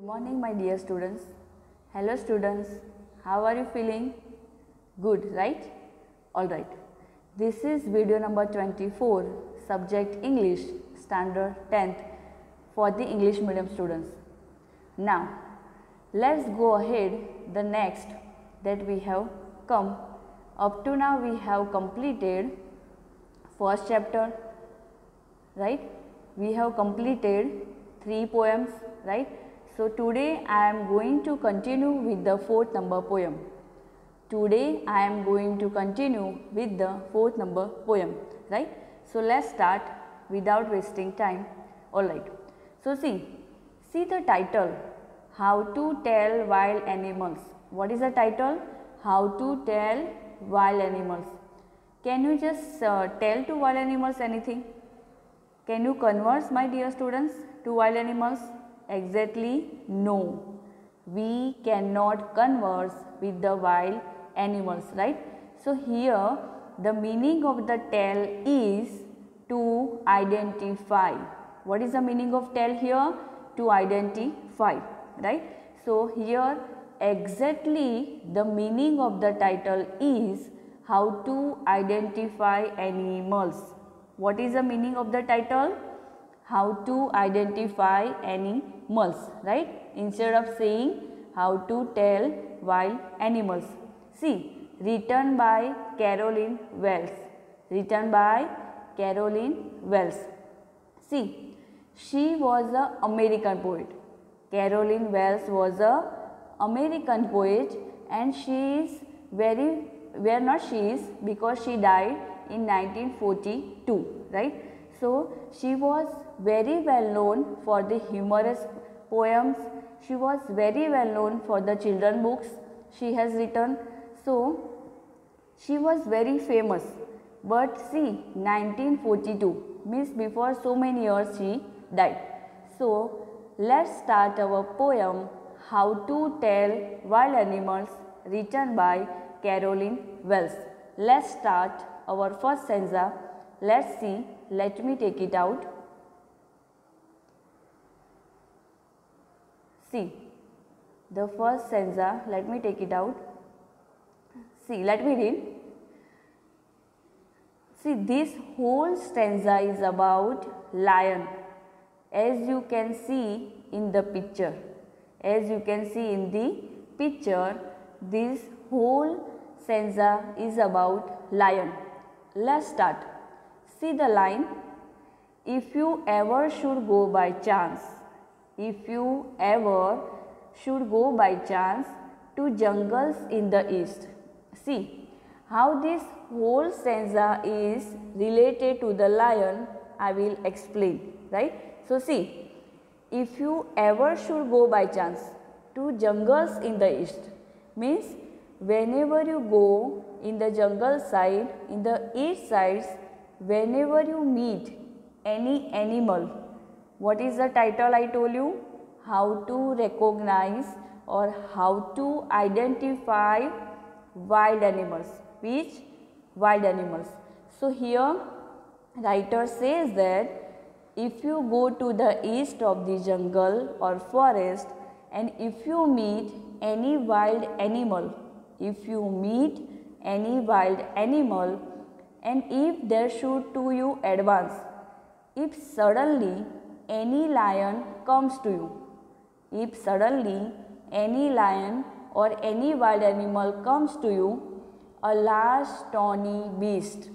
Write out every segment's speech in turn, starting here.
Morning, my dear students. Hello students, how are you feeling? Good, right? Alright. This is video number 24, subject English, standard 10th for the English medium students. Now, let's go ahead the next that we have come. Up to now we have completed first chapter, right? We have completed 3 poems, right? So today I am going to continue with the 4th number poem. Today I am going to continue with the 4th number poem, right? So let's start without wasting time. Alright. So see the title, How to Tell Wild Animals. What is the title? How to Tell Wild Animals. Can you just tell to wild animals anything? Can you converse, my dear students, to wild animals? Exactly, no. We cannot converse with the wild animals, right? So here the meaning of the tell is to identify. What is the meaning of tell here? To identify, right? So here exactly the meaning of the title is how to identify animals. What is the meaning of the title? How to identify animals, right? Instead of saying how to tell wild animals. See, written by Caroline Wells. Written by Caroline Wells. See, she was an American poet. Caroline Wells was an American poet, and she is because she died in 1942, right? So she was very well known for the humorous poems. She was very well known for the children books she has written. So she was very famous. But see, 1942 means before so many years she died. So let's start our poem How to Tell Wild Animals, written by Caroline Wells. Let's start our first stanza. Let's see. Let me take it out. See, the first stanza, let me take it out. See, let me read. See, this whole stanza is about lion, as you can see in the picture. As you can see in the picture, this whole stanza is about lion. Let's start. See the line. If you ever should go by chance, if you ever should go by chance to jungles in the east. See how this whole stanza is related to the lion, I will explain, right? So see, if you ever should go by chance to jungles in the east means whenever you go in the jungle side, in the east sides, whenever you meet any animal. What is the title I told you? How to recognize or how to identify wild animals. Which wild animals? So here writer says that if you go to the east of the jungle or forest and if you meet any wild animal, and if there should to you advance, if suddenly any lion comes to you, if suddenly any lion or any wild animal comes to you, a large tawny beast,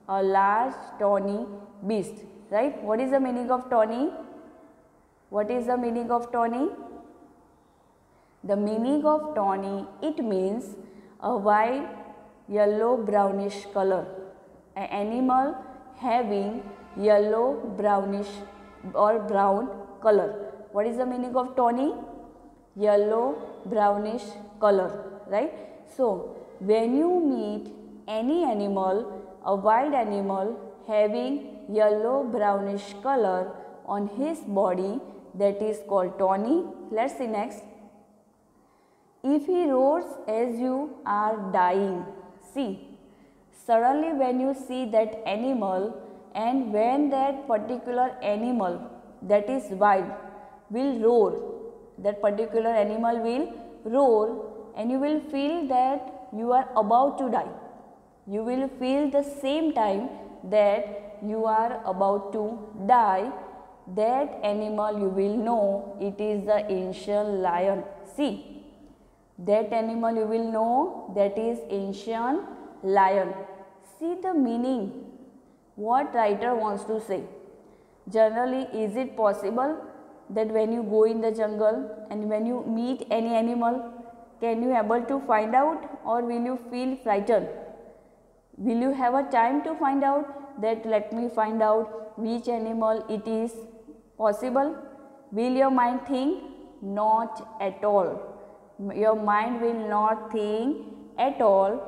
right? What is the meaning of tawny? What is the meaning of tawny? The meaning of tawny, it means a white, yellow, brownish color. An animal having yellow, brownish or brown color. What is the meaning of tawny? Yellow, brownish color, right? So when you meet any animal, a wild animal having yellow, brownish color on his body, that is called tawny. Let's see next. If he roars as you are dying. See, suddenly when you see that animal and when that particular animal that is wild will roar, that particular animal will roar and you will feel that you are about to die. You will feel the same time that you are about to die. That animal you will know it is the ancient lion. See, that animal you will know that is ancient lion. See the meaning, what writer wants to say. Generally, is it possible that when you go in the jungle and when you meet any animal, can you able to find out, or will you feel frightened? Will you have a time to find out that let me find out which animal it is? Possible? Will your mind think? Not at all. Your mind will not think at all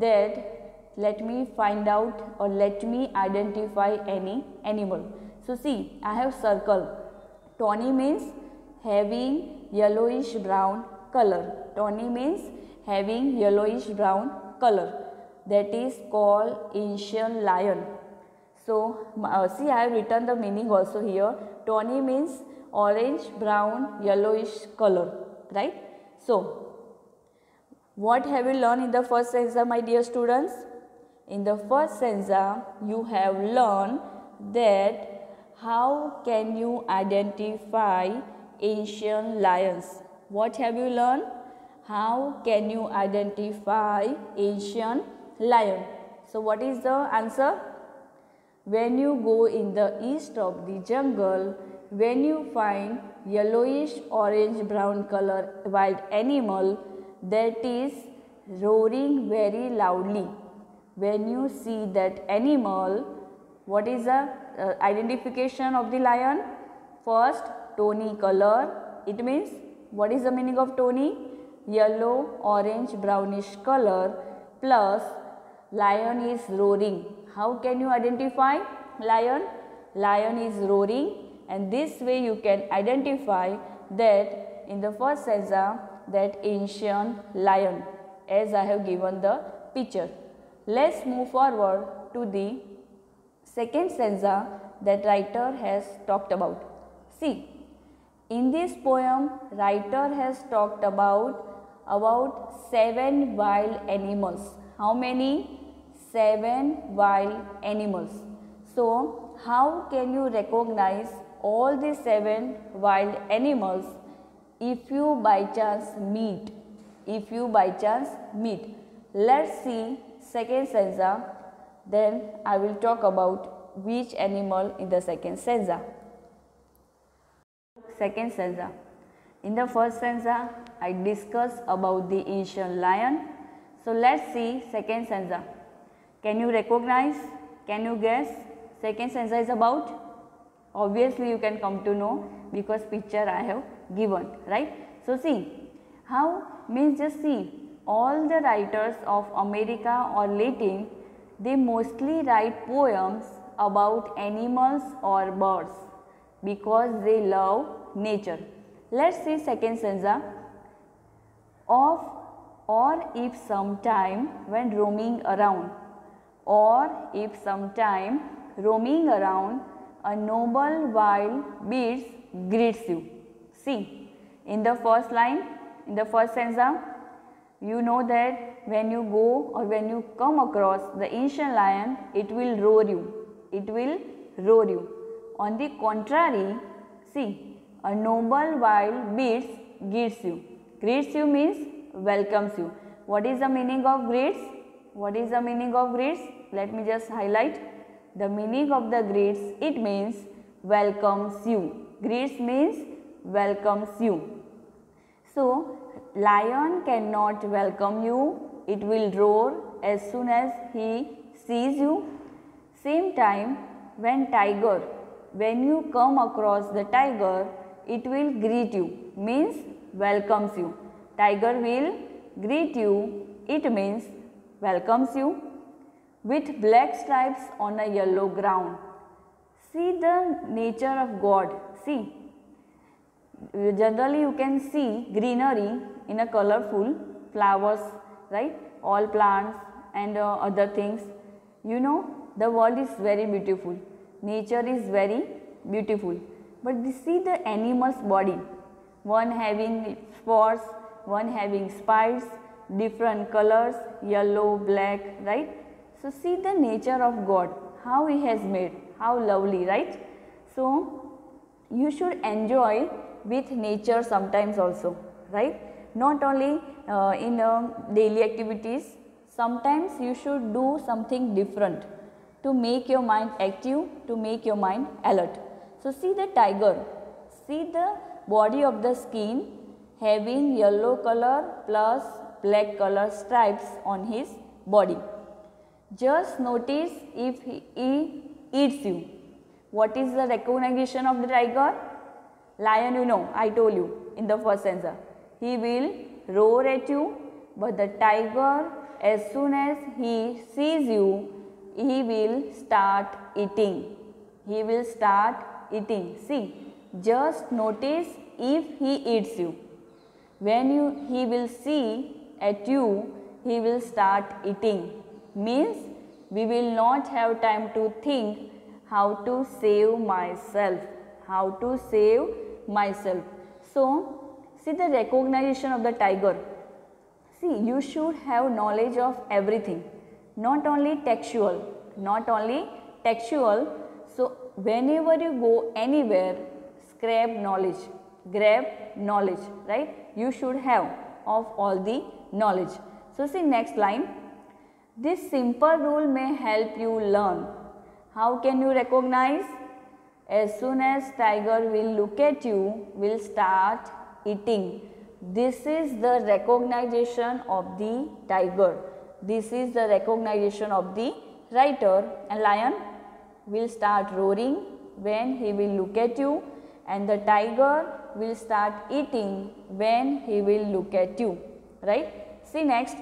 that let me find out or let me identify any animal. So see, I have circled. Tawny means having yellowish brown color. Tawny means having yellowish brown color. That is called ancient lion. So see, I have written the meaning also here. Tawny means orange, brown, yellowish color, right? So what have you learned in the first stanza, my dear students? In the first stanza, you have learned that how can you identify ancient lions? What have you learned? How can you identify ancient lion? So what is the answer? When you go in the east of the jungle, when you find yellowish orange brown color wild animal that is roaring very loudly, when you see that animal, what is the identification of the lion? First, tawny color. It means, what is the meaning of tawny? Yellow, orange, brownish color plus lion is roaring. How can you identify lion? Lion is roaring, and this way you can identify that in the first stanza that ancient lion, as I have given the picture. Let's move forward to the second stanza that writer has talked about. See, in this poem, writer has talked about 7 wild animals. How many? 7 wild animals. So, how can you recognize all these 7 wild animals if you by chance meet? If you by chance meet. Let's see second stanza, then I will talk about which animal in the second stanza. Second stanza. In the first stanza, I discussed about the ancient lion. So let's see second stanza. Can you recognize? Can you guess? Second stanza is about? Obviously you can come to know because picture I have given, right? So see, how means just see, all the writers of America or Latin, they mostly write poems about animals or birds because they love nature. Let's see second stanza. Of or if sometime when roaming around, or if sometime roaming around, a noble wild beast greets you. See, in the first line, in the first stanza, you know that when you go or when you come across the ancient lion, it will roar you. It will roar you. On the contrary, see, a noble wild beast greets you. Greets you means welcomes you. What is the meaning of greets? What is the meaning of greets? Let me just highlight. The meaning of the greets, it means welcomes you. Greets means welcomes you. So, lion cannot welcome you. It will roar as soon as he sees you. Same time, when tiger, when you come across the tiger, it will greet you, means welcomes you. Tiger will greet you, it means welcomes you. With black stripes on a yellow ground. See the nature of God. See, generally you can see greenery in a colorful flowers, right? All plants and other things. You know, the world is very beautiful. Nature is very beautiful. But see the animal's body. one having spots, one having spikes, different colors, yellow, black, right? So see the nature of God, how He has made, how lovely, right? So you should enjoy with nature sometimes also, right? Not only in daily activities, sometimes you should do something different to make your mind active, to make your mind alert. So see the tiger, see the body of the skin having yellow color plus black color stripes on his body. Just notice if he eats you. What is the recognition of the tiger? Lion, you know, I told you in the first stanza. He will roar at you, but the tiger, as soon as he sees you, he will start eating. He will start eating. See, just notice if he eats you. When he will see at you, he will start eating. Means we will not have time to think how to save myself. How to save myself. So, see the recognition of the tiger. See, you should have knowledge of everything, not only textual, not only textual. So, whenever you go anywhere, grab knowledge, right? You should have of all the knowledge. So, see next line. This simple rule may help you learn. How can you recognize? As soon as tiger will look at you, will start eating. This is the recognition of the tiger. This is the recognition of the writer. And lion will start roaring when he will look at you, and the tiger will start eating when he will look at you, right? See next.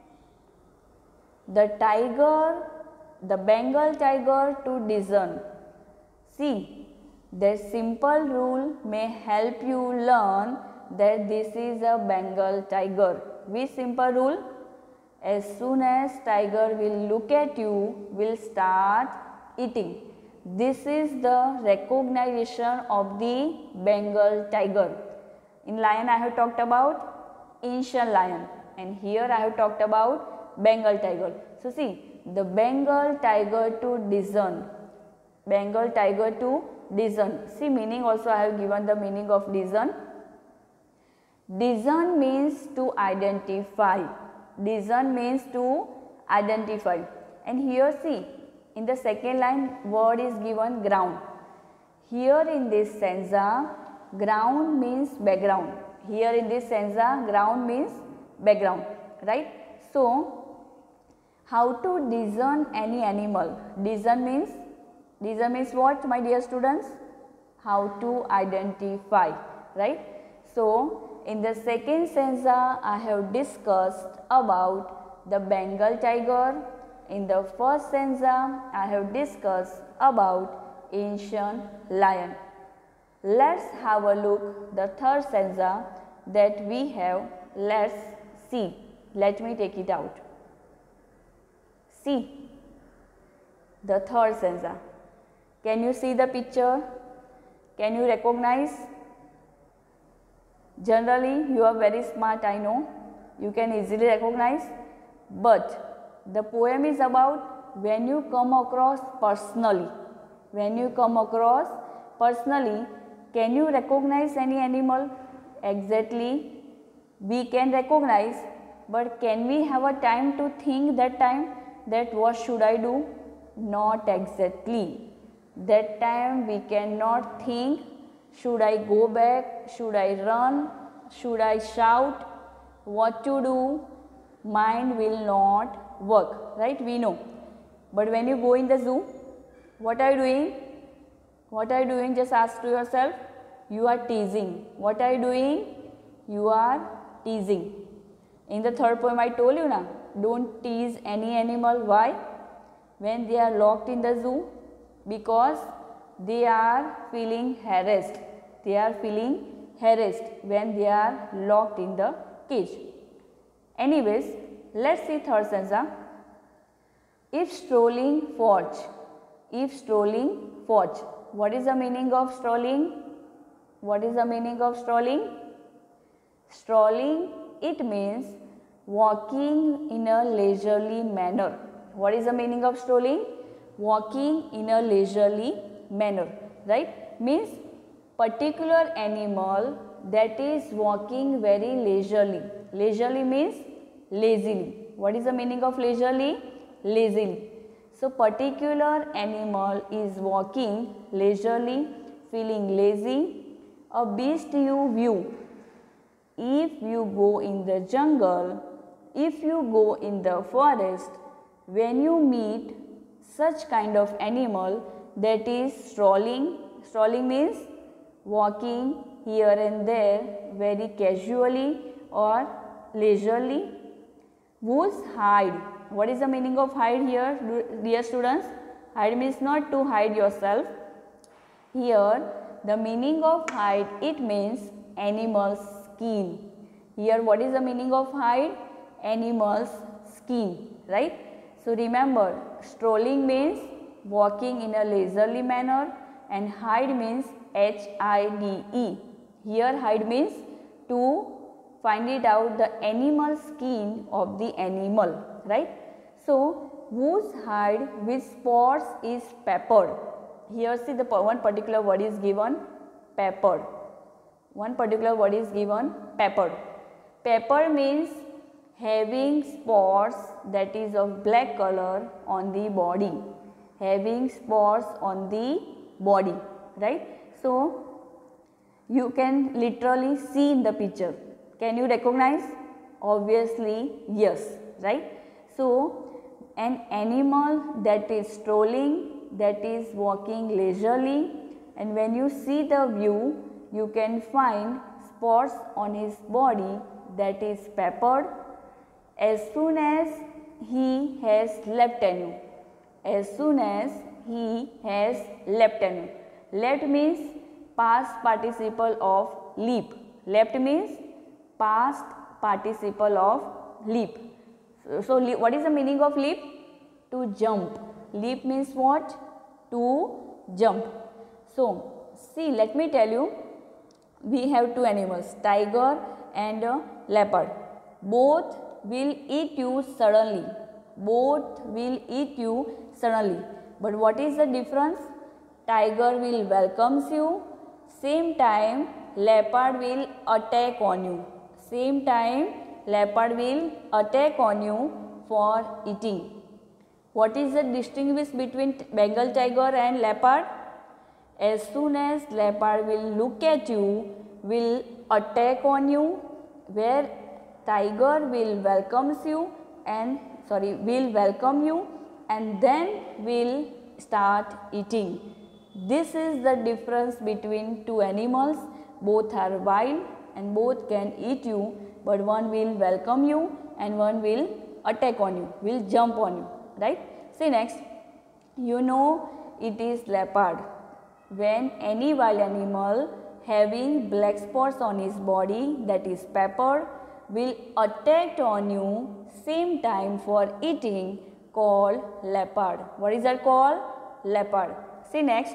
The tiger, the Bengal tiger to discern. See, the simple rule may help you learn that this is a Bengal tiger. Which simple rule? As soon as tiger will look at you, will start eating. This is the recognition of the Bengal tiger. In lion I have talked about ancient lion, and here I have talked about Bengal tiger. So see, the Bengal tiger to discern. Bengal tiger to discern. See meaning also I have given the meaning of discern. Discern means to identify. Discern means to identify. And here see, in the second line word is given ground. Here in this stanza, ground means background. Here in this stanza, ground means background, right? So, how to discern any animal? Discern means what, my dear students? How to identify, right? So, in the second stanza, I have discussed about the Bengal tiger. In the first stanza, I have discussed about ancient lion. Let's have a look the third stanza that we have. Let's see. Let me take it out. See the third stanza. Can you see the picture? Can you recognize? Generally, you are very smart, I know. You can easily recognize. But the poem is about when you come across personally. When you come across personally, can you recognize any animal? Exactly, we can recognize, but can we have a time to think that time that what should I do? Not exactly. That time we cannot think, should I go back, should I run, should I shout, what to do? Mind will not work, right? We know. But when you go in the zoo, what are you doing? What are you doing? Just ask to yourself. You are teasing. What are you doing? You are teasing. In the third poem I told you now, don't tease any animal. Why? When they are locked in the zoo, because they are feeling harassed. They are feeling harassed when they are locked in the cage. Anyways, let's see third stanza. If strolling forth. If strolling forth. What is the meaning of strolling? What is the meaning of strolling? Strolling, it means walking in a leisurely manner. What is the meaning of strolling? Walking in a leisurely manner, right? Means particular animal that is walking very leisurely. Leisurely means lazily. What is the meaning of leisurely? Lazily. So particular animal is walking leisurely, feeling lazy. A beast you view. If you go in the jungle, if you go in the forest, when you meet such kind of animal that is strolling, strolling means walking here and there very casually or leisurely. Whose hide? What is the meaning of hide here, dear students? Hide means not to hide yourself. Here the meaning of hide, it means animal's skin. Here what is the meaning of hide? Animal's skin, right? So remember, strolling means walking in a leisurely manner and hide means H-I-D-E. Here hide means to find it out the animal skin of the animal, right? So whose hide with spots is peppered. Here see the one particular word is given, peppered. One particular word is given, peppered. Pepper means having spots that is of black color on the body. Having spots on the body, right? So you can literally see in the picture. Can you recognize? Obviously yes, right? So an animal that is strolling, that is walking leisurely, and when you see the view, you can find spots on his body that is peppered as soon as he has left you. As soon as he has left you. Left means past participle of leap. Left means past participle of leap. So what is the meaning of leap? To jump. Leap means what? To jump. So see, let me tell you, we have two animals, tiger and leopard. Both will eat you suddenly. Both will eat you suddenly. But what is the difference? Tiger will welcomes you. Same time leopard will attack on you. Same time leopard will attack on you for eating. What is the distinguish between Bengal tiger and leopard? As soon as leopard will look at you, will attack on you, where tiger will welcomes you and will welcome you and then will start eating. This is the difference between two animals. Both are wild and both can eat you, but one will welcome you and one will attack on you, will jump on you, right? See next, you know it is leopard. When any wild animal having black spots on his body, that is pepper, will attack on you same time for eating, called leopard. What is that called? Leopard. See next.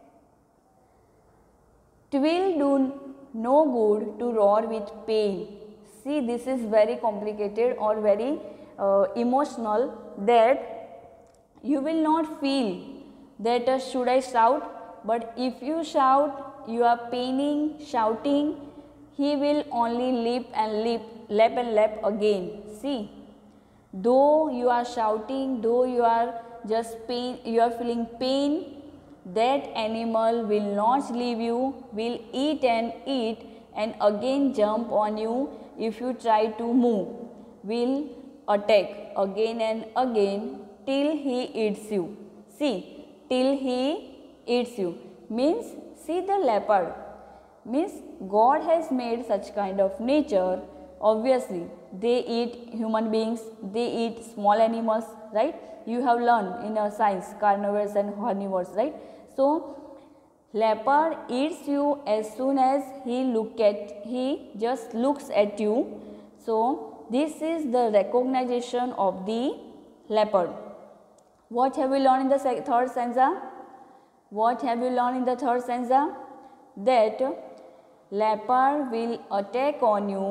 Twill do no good to roar with pain. See, this is very complicated or very emotional, that you will not feel that should I shout, but if you shout, you are paining, shouting, he will only leap and leap, lap and lap again. See, though you are shouting, though you are just pain, you are feeling pain, that animal will not leave you, will eat and again jump on you if you try to move, will attack again and again till he eats you. See, till he eats you means, see the leopard means God has made such kind of nature. Obviously they eat human beings, they eat small animals, right? You have learned in a science, carnivores and herbivores, right? So leopard eats you as soon as he just looks at you. So this is the recognition of the leopard. What have we learned in the third stanza? What have you learned in the third stanza? That leopard will attack on you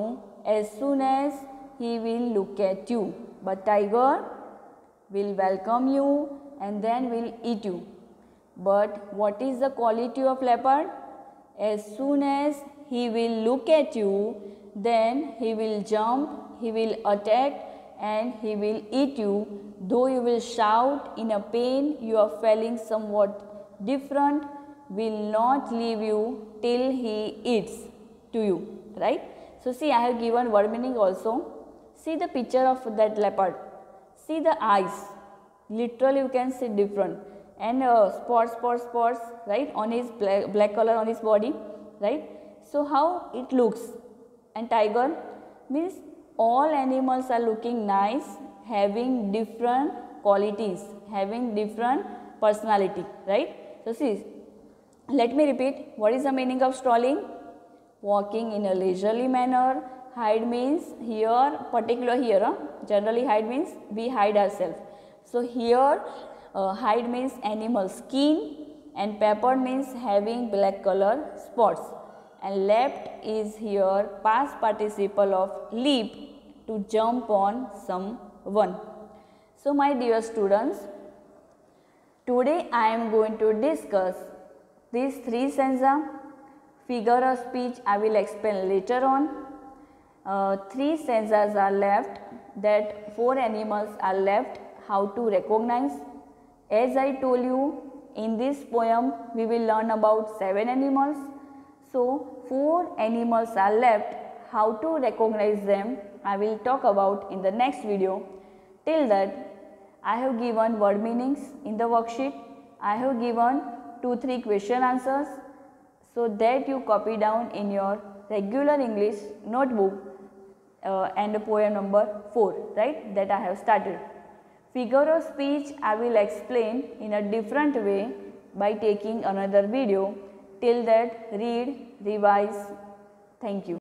as soon as he will look at you. But tiger will welcome you and then will eat you. But what is the quality of leopard? As soon as he will look at you, then he will jump, he will attack and he will eat you. Though you will shout in a pain, you are feeling somewhat different, will not leave you till he eats to you, right? So see, I have given word meaning also. See the picture of that leopard. See the eyes. Literally you can see different. And spots, right, on his black color on his body, right? So how it looks. And tiger means all animals are looking nice, having different qualities, having different personality, right? So see, let me repeat, what is the meaning of strolling? Walking in a leisurely manner. Hide means here, particular here, generally hide means we hide ourselves. So here hide means animal skin and pepper means having black color spots. And leapt is here past participle of leap, to jump on someone. So my dear students, today I am going to discuss these three stanza. Figure of speech I will explain later on. Three stanzas are left, that four animals are left, how to recognize. As I told you, in this poem we will learn about 7 animals. So 4 animals are left, how to recognize them I will talk about in the next video. Till that, I have given word meanings in the worksheet. I have given 2-3 question answers, so that you copy down in your regular English notebook and poem number 4, right, that I have started. Figure of speech I will explain in a different way by taking another video. Till that, read, revise. Thank you.